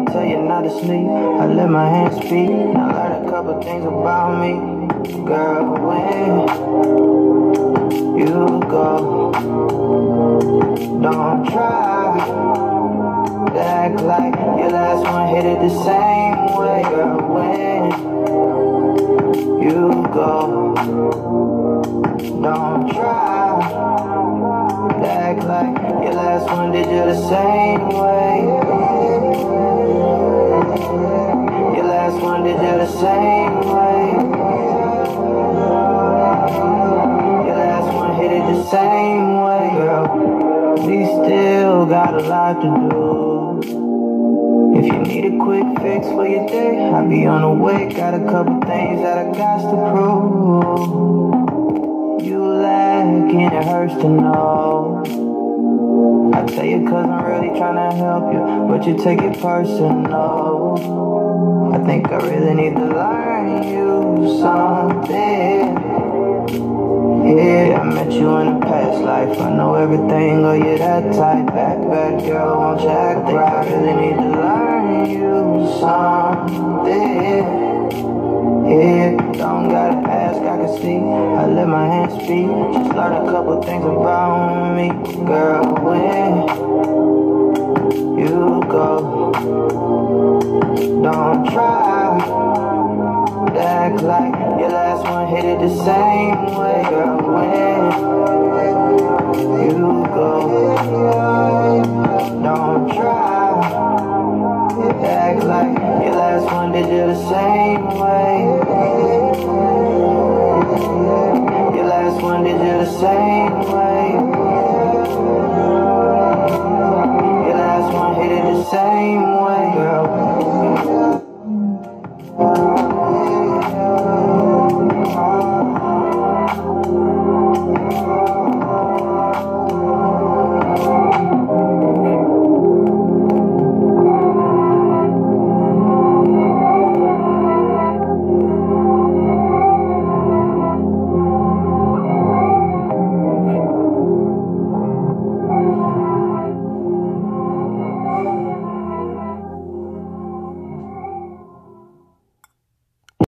tell you not to sleep. I let my hands speak. I learned a couple things about me. Girl, when you go, don't try to act like your last one hit it the same way. Girl, when you go, don't try to act like your last one did you the same way. Your last one did you the same way. Your last one hit it the same way. Girl, we still got a lot to do. If you need a quick fix for your day, I'll be on the way. Got a couple things that I got to prove. You lack and it hurts to know. I tell you cause I'm really trying to help you, but you take it personal. I think I really need to learn you something. Yeah, I met you in a past life. I know everything, oh yeah, that type. Bad girl, won't you act right? I really need to learn you something. Yeah, don't gotta ask, I can see. I let my hands speak. Just learn a couple things about me. Girl, when you go, don't try to act like your last one hit it the same way. Girl, when you go, don't try to act like your last one did you the same way. Your last one did you the same way.